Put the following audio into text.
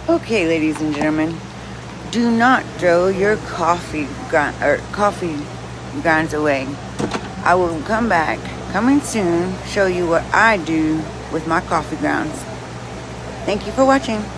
Okay, ladies and gentlemen, do not throw your coffee grounds away. I will come back, coming soon, show you what I do with my coffee grounds. Thank you for watching.